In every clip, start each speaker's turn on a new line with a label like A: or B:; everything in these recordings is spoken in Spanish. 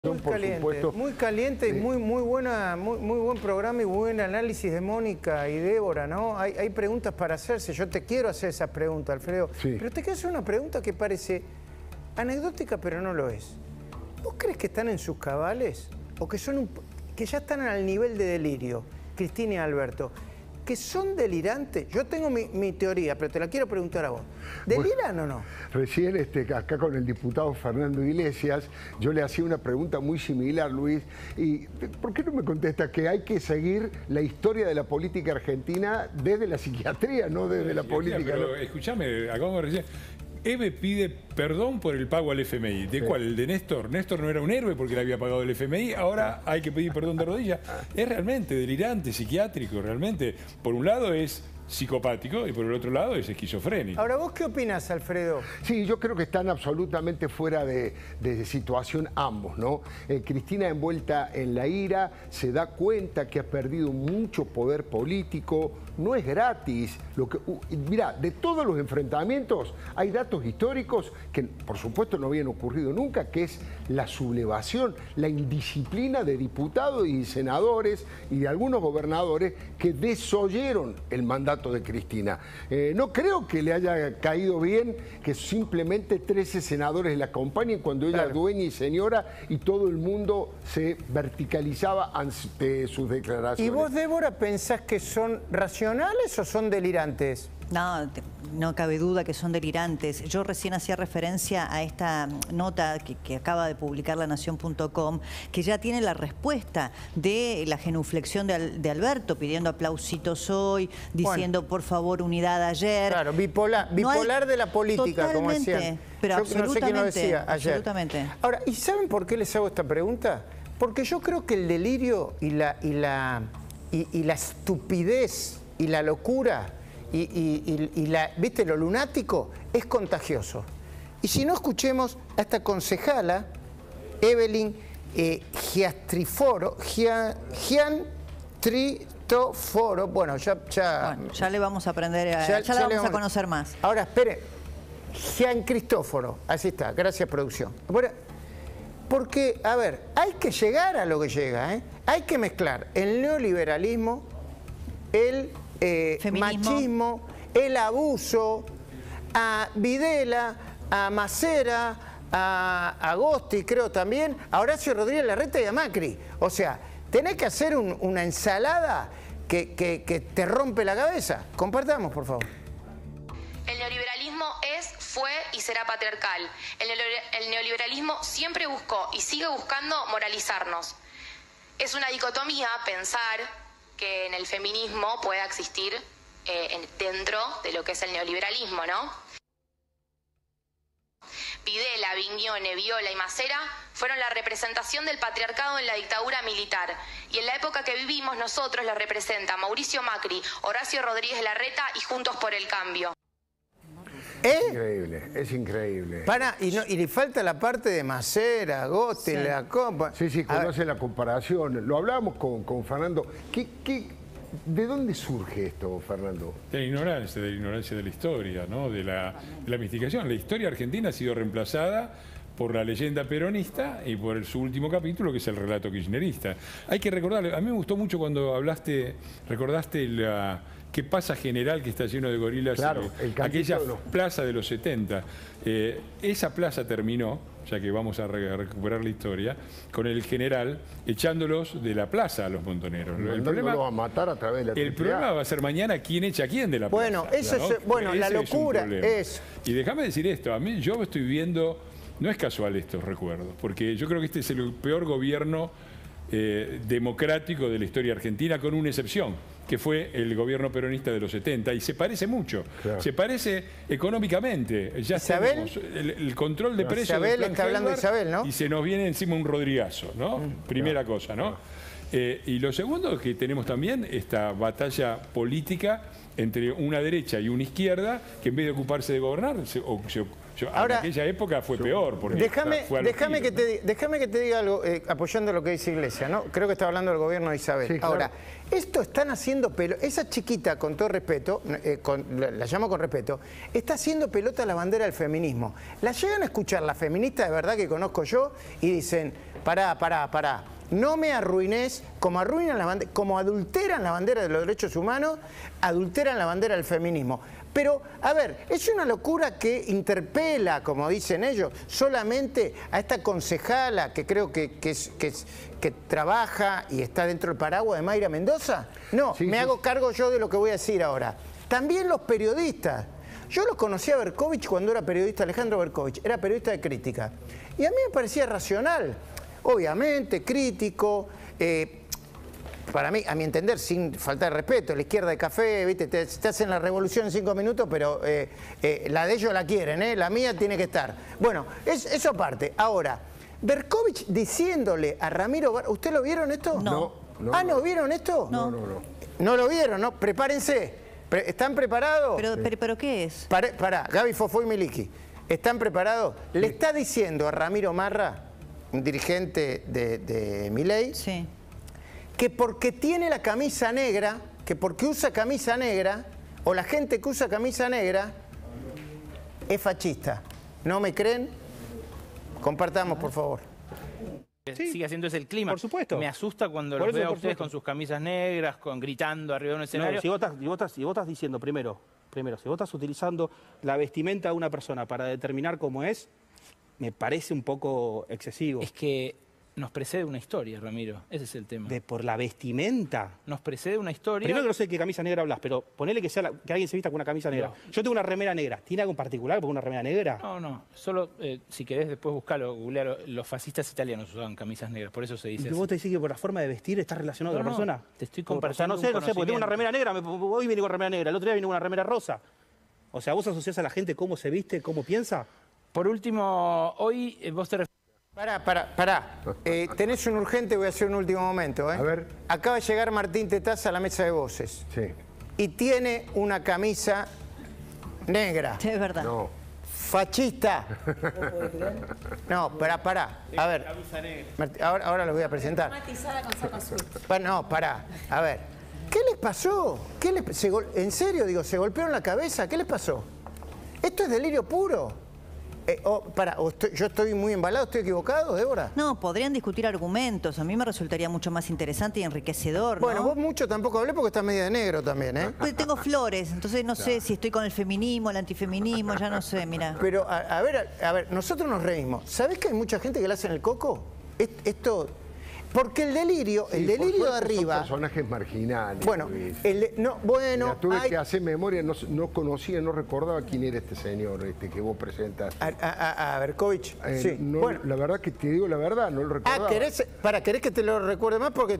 A: Muy caliente y muy buen programa y buen análisis de Mónica y Débora, ¿no? Hay preguntas para hacerse. Yo te quiero hacer esas preguntas, Alfredo.
B: Sí.
A: Pero te quiero hacer una pregunta que parece anecdótica, pero no lo es. ¿Vos crees que están en sus cabales? ¿O que que ya están al nivel de delirio, Cristina y Alberto? ¿Que son delirantes? Yo tengo mi teoría, pero te la quiero preguntar a vos. ¿Deliran o no?
B: Recién acá con el diputado Fernando Iglesias, yo le hacía una pregunta muy similar, Luis, y ¿por qué no me contesta que hay que seguir la historia de la política argentina desde la psiquiatría, no desde la política?
C: Pero
B: ¿no?
C: escúchame, acabamos recién. Eve pide perdón por el pago al FMI. ¿De cuál? ¿El de Néstor? Néstor no era un héroe porque le había pagado el FMI, ahora hay que pedir perdón de rodillas. Es realmente delirante, psiquiátrico, realmente. Por un lado es psicopático y por el otro lado es esquizofrénico.
A: Ahora, ¿vos qué opinás, Alfredo?
B: Sí, yo creo que están absolutamente fuera de situación ambos, ¿no? Cristina, envuelta en la ira, se da cuenta que ha perdido mucho poder político, no es gratis. Mirá, de todos los enfrentamientos hay datos históricos que por supuesto no habían ocurrido nunca, que es la sublevación, la indisciplina de diputados y senadores y de algunos gobernadores que desoyeron el mandato de Cristina. No creo que le haya caído bien que simplemente 13 senadores la acompañen cuando ella es dueña y señora y todo el mundo se verticalizaba ante sus declaraciones.
A: ¿Y vos, Débora, pensás que son racionales o son delirantes?
D: No cabe duda que son delirantes. Yo recién hacía referencia a esta nota que acaba de publicar lanación.com, que ya tiene la respuesta de la genuflexión de Alberto, pidiendo aplausitos hoy, diciendo por favor unidad ayer.
A: Claro, bipolar de la política, como decían.
D: Pero
A: yo
D: absolutamente,
A: no sé quién lo decía ayer.
D: Absolutamente.
A: Ahora, ¿y saben por qué les hago esta pregunta? Porque yo creo que el delirio y la estupidez y la locura ¿viste? Lo lunático es contagioso. Y si no, escuchemos a esta concejala, Evelyn Giantriforo, bueno,
D: ya le vamos a aprender, ya la vamos a conocer más.
A: Ahora, espere, Gian Cristóforo, así está, gracias producción. Bueno, porque, a ver, hay que llegar a lo que llega, ¿eh? Hay que mezclar el neoliberalismo, el machismo, el abuso, a Videla, a Macera, a Agosti, creo también, a Horacio Rodríguez Larreta y a Macri. O sea, tenés que hacer una ensalada que te rompe la cabeza. Compartamos, por favor.
E: El neoliberalismo fue y será patriarcal. El neoliberalismo siempre buscó y sigue buscando moralizarnos. Es una dicotomía pensar que en el feminismo pueda existir dentro de lo que es el neoliberalismo, ¿no? Videla, Vignone, Viola y Macera fueron la representación del patriarcado en la dictadura militar. Y en la época que vivimos nosotros los representa Mauricio Macri, Horacio Rodríguez Larreta y Juntos por el Cambio.
B: Increíble, es increíble.
A: Y le falta la parte de Macera, Agosti, la copa.
B: Sí, conoce la comparación. Lo hablábamos con Fernando. ¿De dónde surge esto, Fernando?
C: De la ignorancia de la historia, ¿no? De la mistificación. La historia argentina ha sido reemplazada por la leyenda peronista y por su último capítulo, que es el relato kirchnerista. Hay que recordar, a mí me gustó mucho cuando recordaste qué pasa general que está lleno de gorilas,
B: claro,
C: aquella plaza de los 70. Esa plaza terminó, ya que vamos a recuperar la historia, con el general echándolos de la plaza a los montoneros.
B: El problema va a matar a través de la
C: El problema va a ser mañana quién echa a quién de la plaza.
A: Bueno, eso
C: ¿no?
A: es, bueno, la locura es...
C: Y déjame decir esto, a mí yo estoy viendo, no es casual estos recuerdos, porque yo creo que este es el peor gobierno democrático de la historia argentina, con una excepción, que fue el gobierno peronista de los 70, y se parece mucho. Claro. Se parece económicamente. Ya tenemos el control de precios.
A: Isabel, está hablando de Isabel, ¿no?
C: Y se nos viene encima un rodrigazo, ¿no? Primera cosa, ¿no? Y lo segundo es que tenemos también esta batalla política entre una derecha y una izquierda, que en vez de ocuparse de gobernar, se
A: Ahora,
C: en aquella época fue peor. Porque
A: déjame
C: fue
A: que te diga algo, apoyando lo que dice Iglesias, ¿no? Creo que está hablando del gobierno de Isabel.
B: Sí, claro.
A: Ahora, esto están haciendo pelota, esa chiquita, con todo respeto, la llamo con respeto, está haciendo pelota la bandera del feminismo. La llegan a escuchar las feministas de verdad que conozco yo y dicen, pará. No me arruines, como arruinan la bandera, como adulteran la bandera de los derechos humanos, adulteran la bandera del feminismo. Pero, a ver, es una locura que interpela, como dicen ellos, solamente a esta concejala que creo que trabaja y está dentro del paraguas de Mayra Mendoza. No, me hago cargo yo de lo que voy a decir ahora. También los periodistas. Yo los conocí a Berkovich cuando era periodista, Alejandro Berkovich, era periodista de crítica. Y a mí me parecía racional. Obviamente, crítico, para mí, a mi entender, sin falta de respeto, la izquierda de café, ¿viste? Te hacen la revolución en 5 minutos, pero la de ellos la quieren, la mía tiene que estar. Bueno, eso aparte. Ahora, Berkovich diciéndole a Ramiro Barra, ¿usted lo vieron esto?
D: No.
A: ¿No vieron esto?
D: No.
A: No lo vieron, ¿no? Prepárense. ¿Están preparados?
D: ¿Pero qué es?
A: Pará, Gaby Fofó y Miliki. ¿Están preparados? Sí. Le está diciendo a Ramiro Marra, un dirigente de Milei,
D: sí,
A: que porque tiene la camisa negra, que porque usa camisa negra, o la gente que usa camisa negra, es fascista. ¿No me creen? Compartamos, por favor.
F: Sí, sigue haciendo ese el clima.
G: Por supuesto.
F: Me asusta cuando los veo a ustedes con sus camisas negras, gritando arriba de un escenario.
G: No, si vos estás diciendo, primero, si vos estás utilizando la vestimenta de una persona para determinar cómo es, me parece un poco excesivo.
F: Es que nos precede una historia, Ramiro. Ese es el tema.
G: ¿Por la vestimenta?
F: Nos precede una historia.
G: Primero que no sé de qué camisa negra hablas, pero ponele que alguien se vista con una camisa negra. No. Yo tengo una remera negra. ¿Tiene algo en particular por una remera negra?
F: No. Solo, si querés, después buscarlo, googlealo. Los fascistas italianos usaban camisas negras, por eso se dice.
G: ¿Y vos te decís que por la forma de vestir estás relacionado con la persona?
F: Te estoy compartiendo.
G: O sea, no sé, porque tengo una remera negra. Hoy vine con remera negra, el otro día vine con una remera rosa. O sea, ¿vos asociás a la gente cómo se viste, cómo piensa?
F: Por último, hoy vos te refieres...
A: Pará. Tenés un urgente, voy a hacer un último momento. A ver. Acaba de llegar Martín Tetaz a la mesa de voces. Sí. Y tiene una camisa negra.
D: Sí, es verdad.
A: No. Fascista. No, pará. A ver. Ahora lo voy a presentar.
H: Matizada con saco azul.
A: No, pará. A ver. ¿Qué les pasó? ¿En serio, digo, se golpearon la cabeza? ¿Qué les pasó? Esto es delirio puro. ¿Yo estoy muy embalado? ¿Estoy equivocado, Débora?
D: No, podrían discutir argumentos. A mí me resultaría mucho más interesante y enriquecedor, ¿no?
A: Bueno, vos mucho tampoco hablé porque estás media de negro también, ¿eh?
D: Pues tengo flores, entonces no sé si estoy con el feminismo, el antifeminismo, ya no sé, mira.
A: Pero, a ver, nosotros nos reímos. ¿Sabés que hay mucha gente que le hacen el coco? Esto... Porque el delirio de arriba...
B: Son personajes marginales.
A: Bueno,
B: tuve que hacer memoria, no conocía, no recordaba quién era este señor que vos presentas.
A: A Berkovich. Sí.
B: Bueno, la verdad que te digo la verdad, no lo recordaba.
A: ¿Querés que te lo recuerde más? Porque,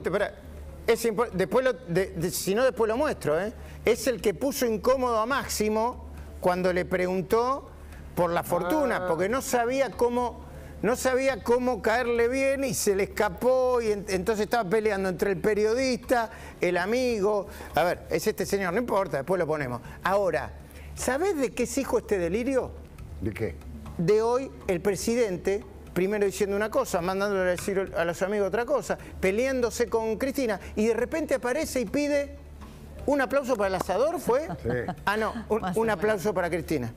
A: si no, después lo muestro, ¿eh? Es el que puso incómodo a Máximo cuando le preguntó por la fortuna, porque no sabía cómo caerle bien y se le escapó y entonces estaba peleando entre el periodista, el amigo. A ver, es este señor, no importa, después lo ponemos. Ahora, ¿sabés de qué es hijo este delirio?
B: ¿De qué?
A: De hoy el presidente, primero diciendo una cosa, mandándole a decir a los amigos otra cosa, peleándose con Cristina y de repente aparece y pide un aplauso para el asador, ¿fue? Sí. Ah, no, un aplauso para Cristina.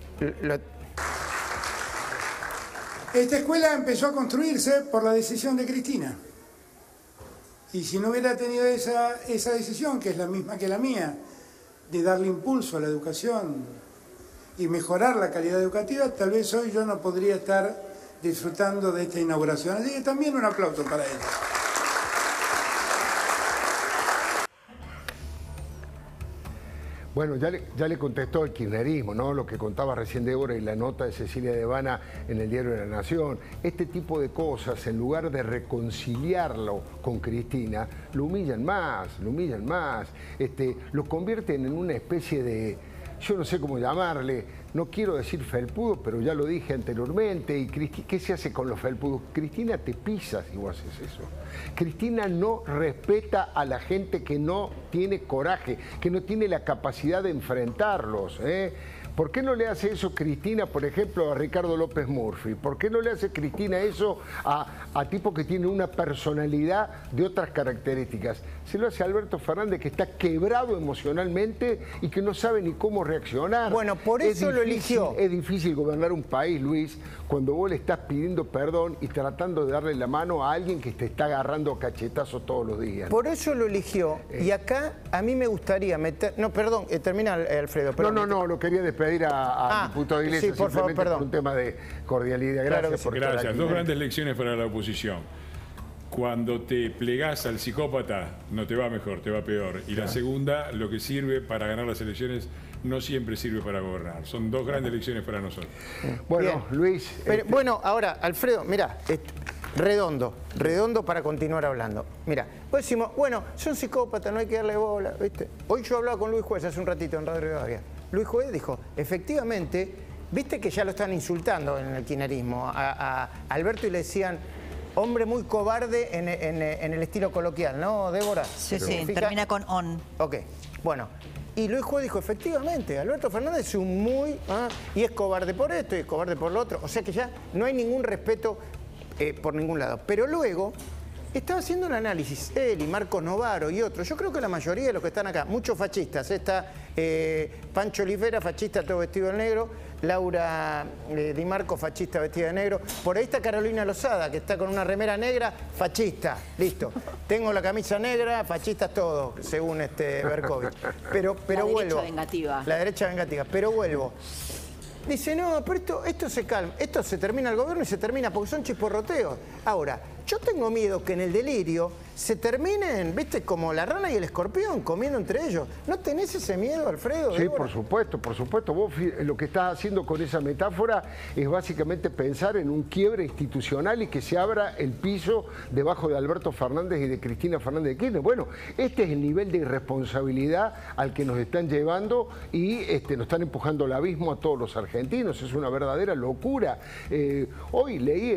I: Esta escuela empezó a construirse por la decisión de Cristina. Y si no hubiera tenido esa decisión, que es la misma que la mía, de darle impulso a la educación y mejorar la calidad educativa, tal vez hoy yo no podría estar disfrutando de esta inauguración. Así que también un aplauso para ella.
B: Bueno, ya le contestó el kirchnerismo, ¿no? Lo que contaba recién Débora y la nota de Cecilia de en el diario de La Nación. Este tipo de cosas, en lugar de reconciliarlo con Cristina, lo humillan más, lo convierten en una especie de, yo no sé cómo llamarle, no quiero decir felpudo, pero ya lo dije anteriormente. ¿Y qué se hace con los felpudos? Cristina te pisa si vos haces eso. Cristina no respeta a la gente que no tiene coraje, que no tiene la capacidad de enfrentarlos, ¿Por qué no le hace eso Cristina, por ejemplo, a Ricardo López Murphy? ¿Por qué no le hace Cristina eso a tipos que tienen una personalidad de otras características? Se lo hace a Alberto Fernández, que está quebrado emocionalmente y que no sabe ni cómo reaccionar.
A: Bueno, por eso lo eligió.
B: Es difícil gobernar un país, Luis, cuando vos le estás pidiendo perdón y tratando de darle la mano a alguien que te está agarrando cachetazos todos los días.
A: Por eso lo eligió. Y acá a mí me gustaría meter... No, perdón, termina Alfredo. Perdón.
B: No, lo quería despedir al diputado Iglesias,
A: sí, por favor, perdón.
B: Por un tema de cordialidad. Gracias
A: Claro que
B: por
A: sí.
B: estar
C: Gracias.
B: aquí.
C: Dos grandes lecciones para la oposición. Cuando te plegás al psicópata, no te va mejor, te va peor. Y la segunda, lo que sirve para ganar las elecciones no siempre sirve para gobernar. Son dos grandes lecciones para nosotros.
B: Bueno,
A: Bien.
B: Luis...
A: Pero, bueno, ahora, Alfredo, mira, redondo para continuar hablando. Mira, pues decimos, bueno, son psicópatas, no hay que darle bola, ¿viste? Hoy yo hablaba con Luis Juez hace un ratito en Radio Rivadavia. Luis Juez dijo, efectivamente, viste que ya lo están insultando en el kirchnerismo a Alberto y le decían... Hombre muy cobarde en el estilo coloquial, ¿no, Débora?
D: Sí, termina con on.
A: Ok, bueno. Y Luis Juez dijo, efectivamente, Alberto Fernández es un muy... y es cobarde por esto y es cobarde por lo otro. O sea que ya no hay ningún respeto por ningún lado. Pero luego estaba haciendo un análisis, él y Marcos Novaro y otros. Yo creo que la mayoría de los que están acá, muchos fascistas. Está Pancho Olivera, fascista, todo vestido de negro. Laura Di Marco, fascista, vestida de negro. Por ahí está Carolina Lozada, que está con una remera negra, fascista. Listo. Tengo la camisa negra, fascistas todo, según Berkovich. Pero
H: la
A: vuelvo.
H: Derecha vengativa.
A: La derecha vengativa. Pero vuelvo. Dice, no, pero esto se calma. Esto se termina el gobierno y se termina porque son chisporroteos. Ahora, yo tengo miedo que en el delirio se terminen, viste, como la rana y el escorpión, comiendo entre ellos. ¿No tenés ese miedo, Alfredo?
B: Sí,
A: Débora?
B: por supuesto. Vos lo que estás haciendo con esa metáfora es básicamente pensar en un quiebre institucional y que se abra el piso debajo de Alberto Fernández y de Cristina Fernández de Kirchner. Bueno, este es el nivel de irresponsabilidad al que nos están llevando y nos están empujando al abismo a todos los argentinos. Es una verdadera locura. Hoy leí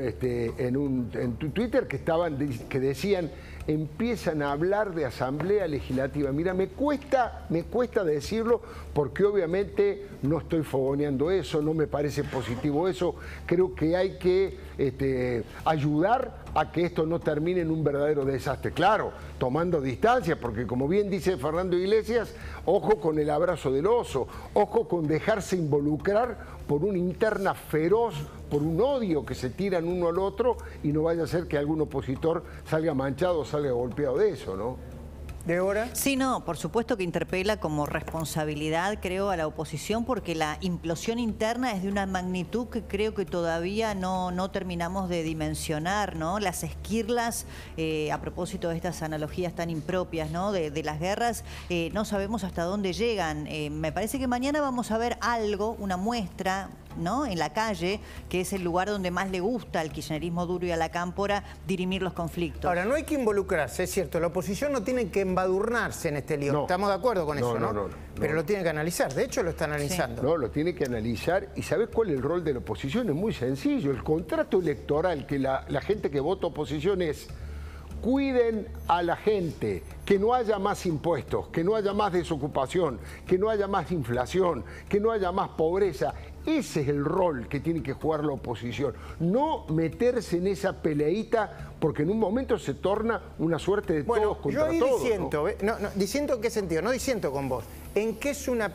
B: en Twitter que decían, empiezan a hablar de asamblea legislativa. Mira, me cuesta decirlo porque obviamente no estoy fogoneando eso, no me parece positivo eso. Creo que hay que ayudar a que esto no termine en un verdadero desastre. Claro, tomando distancia, porque como bien dice Fernando Iglesias, ojo con el abrazo del oso, ojo con dejarse involucrar por una interna feroz, por un odio que se tiran uno al otro y no vaya a ser que algún opositor salga manchado o salga golpeado de eso, ¿no?
A: ¿Débora?
D: Sí, no, por supuesto que interpela como responsabilidad, creo, a la oposición, porque la implosión interna es de una magnitud que creo que todavía no terminamos de dimensionar, ¿no? Las esquirlas, a propósito de estas analogías tan impropias, ¿no? De las guerras, no sabemos hasta dónde llegan. Me parece que mañana vamos a ver algo, una muestra, ¿no? En la calle, que es el lugar donde más le gusta al kirchnerismo duro y a la cámpora dirimir los conflictos.
A: Ahora, no hay que involucrarse, es cierto, la oposición no tiene que embadurnarse en este lío.
B: No.
A: Estamos de acuerdo con eso, ¿no?
B: No.
A: Pero lo tiene que analizar, de hecho lo está analizando.
B: No, lo tiene que analizar. ¿Y sabés cuál es el rol de la oposición? Es muy sencillo. El contrato electoral que la gente que vota oposición es: cuiden a la gente, que no haya más impuestos, que no haya más desocupación, que no haya más inflación, que no haya más pobreza. Ese es el rol que tiene que jugar la oposición. No meterse en esa peleita, porque en un momento se torna una suerte de todos contra todos.
A: Yo ahí disiento, ¿no? Disiento en qué sentido, no disiento con vos. ¿En qué es una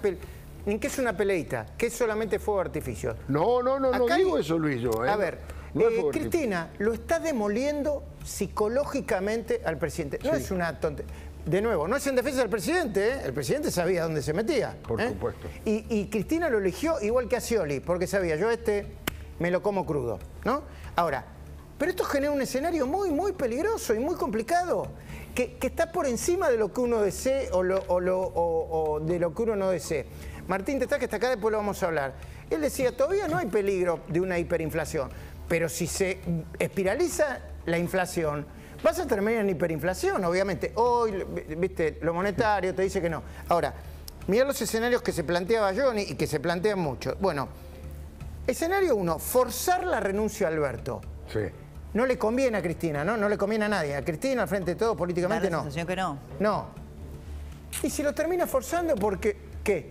A: peleita? ¿Qué es solamente fuego de artificio?
B: No
A: Acá
B: digo eso, Luis, yo.
A: A ver,
B: No es
A: Cristina lo está demoliendo psicológicamente al presidente. No es una tontería. De nuevo, no es en defensa del presidente, ¿eh? El presidente sabía dónde se metía.
B: Por supuesto.
A: Y Cristina lo eligió igual que a Scioli, porque sabía, yo me lo como crudo, ¿no? Ahora, pero esto genera un escenario muy, muy peligroso y muy complicado, que está por encima de lo que uno desee o de lo que uno no desee. Martín Tetaz, que está acá, después lo vamos a hablar. Él decía, todavía no hay peligro de una hiperinflación, pero si se espiraliza la inflación, vas a terminar en hiperinflación, obviamente. Hoy, viste, lo monetario te dice que no. Ahora, mirá los escenarios que se planteaba Johnny y que se plantean mucho. Bueno, escenario 1, forzar la renuncia a Alberto.
B: Sí.
A: No le conviene a Cristina, ¿no? No le conviene a nadie. A Cristina, al frente de todo, políticamente,
D: Da la
A: no.
D: sensación que no.
A: No. Y si lo termina forzando, porque, ¿qué?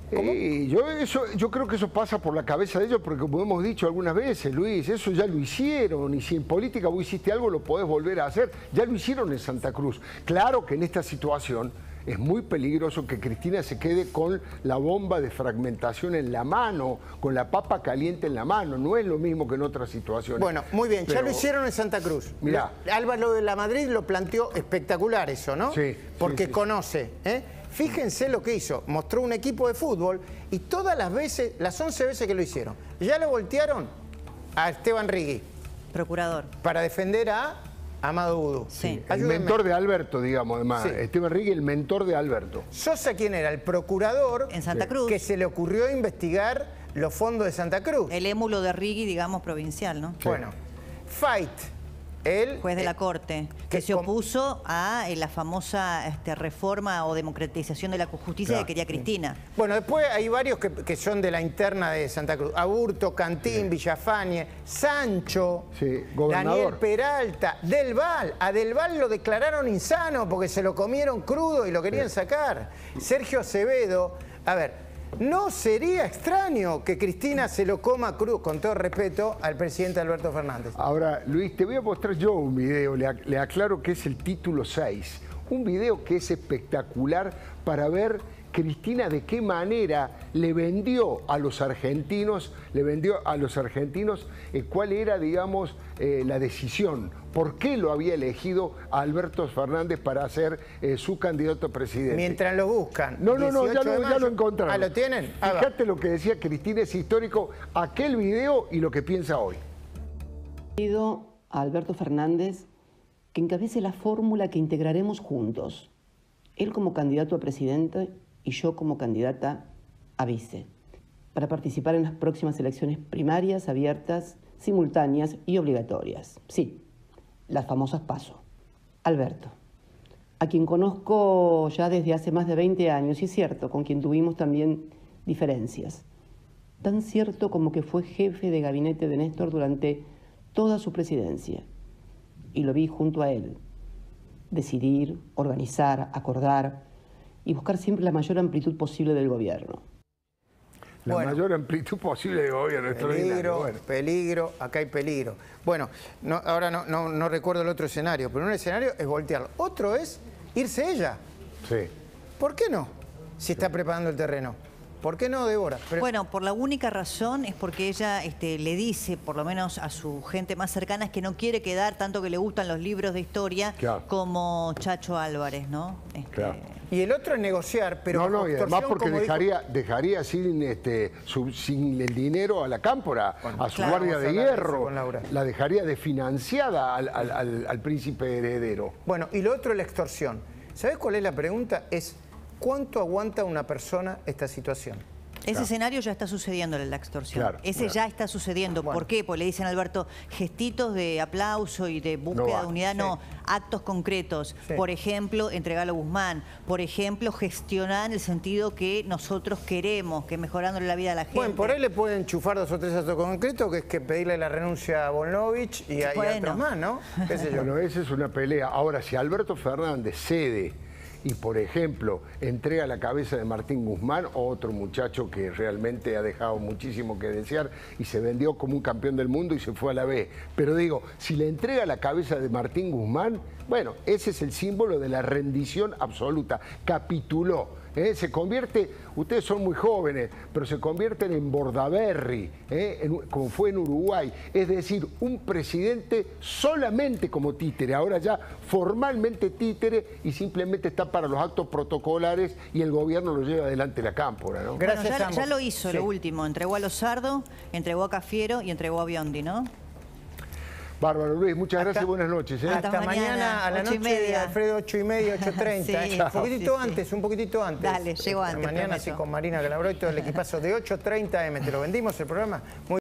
B: Yo creo que eso pasa por la cabeza de ellos, porque como hemos dicho algunas veces, Luis, eso ya lo hicieron, y si en política vos hiciste algo lo podés volver a hacer. Ya lo hicieron en Santa Cruz. Claro que en esta situación es muy peligroso que Cristina se quede con la bomba de fragmentación en la mano, con la papa caliente en la mano. No es lo mismo que en otras situaciones.
A: Bueno, muy bien,
B: pero
A: ya lo hicieron en Santa Cruz.
B: Mirá.
A: Álvaro de la Madrid lo planteó espectacular eso, ¿no?
B: Sí.
A: Porque
B: sí.
A: conoce, ¿eh? Fíjense lo que hizo, mostró un equipo de fútbol y todas las veces, las 11 veces que lo hicieron, ya lo voltearon a Esteban Rigui.
D: Procurador.
A: Para defender a Amado Vudú.
D: Sí.
B: El mentor de Alberto, digamos, además.
A: Sí.
B: Esteban Rigui, el mentor de Alberto.
A: Sosa, ¿quién era? El procurador
D: En Santa Cruz.
A: que se le ocurrió investigar los fondos de Santa Cruz.
D: El émulo de Rigui, digamos, provincial, ¿no?
A: Bueno, Fait, el
D: Juez de la Corte, que se opuso a la famosa reforma o democratización de la justicia
B: Claro.
D: que quería Cristina.
A: Bueno, después hay varios que son de la interna de Santa Cruz. Aburto, Cantín, Villafañe, Sancho,
B: Sí, gobernador.
A: Daniel Peralta, Del Val. A Del Val lo declararon insano porque se lo comieron crudo y lo querían sacar. Sergio Acevedo. A ver, no sería extraño que Cristina se lo coma crudo, con todo respeto al presidente Alberto Fernández.
B: Ahora, Luis, te voy a mostrar yo un video, le aclaro que es el título 6. Un video que es espectacular para ver Cristina de qué manera le vendió a los argentinos, cuál era, digamos, la decisión. ¿Por qué lo había elegido a Alberto Fernández para ser su candidato a presidente?
A: Mientras lo buscan.
B: No, ya
A: 18 de
B: lo
A: mayo.
B: encontraron.
A: ¿Ah, lo tienen? Ah, va.
B: Fíjate lo que decía Cristina, es histórico, aquel video y lo que piensa hoy.
H: Pido a Alberto Fernández que encabece la fórmula que integraremos juntos. Él como candidato a presidente y yo como candidata a vice, para participar en las próximas elecciones primarias, abiertas, simultáneas y obligatorias. Sí, las famosas PASO. Alberto, a quien conozco ya desde hace más de 20 años, y es cierto, con quien tuvimos también diferencias. Tan cierto como que fue jefe de gabinete de Néstor durante toda su presidencia. Y lo vi junto a él. Decidir, organizar, acordar y buscar siempre la mayor amplitud posible del gobierno.
B: La mayor amplitud posible de gobierno.
A: Peligro, acá hay peligro. Bueno, ahora no recuerdo el otro escenario, pero un escenario es voltearlo. Otro es irse ella.
B: Sí.
A: ¿Por qué no? Si está preparando el terreno. ¿Por qué no, Débora?
D: Bueno, por la única razón es porque ella le dice, por lo menos a su gente más cercana, es que no quiere quedar, tanto que le gustan los libros de historia,
B: claro,
D: como Chacho Álvarez, ¿no?
B: Claro.
A: Y el otro es negociar, pero
B: no, y además porque dejaría sin el dinero a la cámpora, a su guardia de hierro, la dejaría desfinanciada al príncipe heredero.
A: Bueno, y lo otro es la extorsión. ¿Sabés cuál es la pregunta? Es ¿cuánto aguanta una persona esta situación?
D: Ese escenario ya está sucediendo, la extorsión.
B: Claro,
D: Ese ya está sucediendo.
A: Bueno.
D: ¿Por qué? Porque le dicen a Alberto, gestitos de aplauso y de búsqueda de unidad, no, actos concretos.
A: Sí.
D: Por ejemplo, entregarlo a Guzmán. Por ejemplo, gestionar en el sentido que nosotros queremos, que mejorándole la vida a la gente.
A: Bueno, por ahí le pueden enchufar 2 o 3 actos concretos, que es que pedirle la renuncia a Volnovich y a otros más, ¿no? ¿Qué sé yo?
B: Bueno, esa es una pelea. Ahora, si Alberto Fernández cede y, por ejemplo, entrega la cabeza de Martín Guzmán, otro muchacho que realmente ha dejado muchísimo que desear y se vendió como un campeón del mundo y se fue a la B. Pero digo, si le entrega la cabeza de Martín Guzmán, bueno, ese es el símbolo de la rendición absoluta. Capituló. Se convierte, ustedes son muy jóvenes, pero se convierten en Bordaberry, como fue en Uruguay. Es decir, un presidente solamente como títere, ahora ya formalmente títere y simplemente está para los actos protocolares y el gobierno lo lleva adelante la cámpora, ¿no?
A: Gracias
D: bueno,
A: a ambos.
D: ya lo hizo, lo último. Entregó a Lozardo, entregó a Cafiero y entregó a Biondi, ¿no?
B: Bárbaro, Luis, muchas gracias y buenas noches.
A: Hasta mañana a la noche, Alfredo, 8:30, 8:30.
D: Sí,
A: un poquitito antes.
D: Dale, llego antes.
A: Mañana sí con Marina Calabró y todo el equipazo de 8:30 M. Te lo vendimos el programa. Muy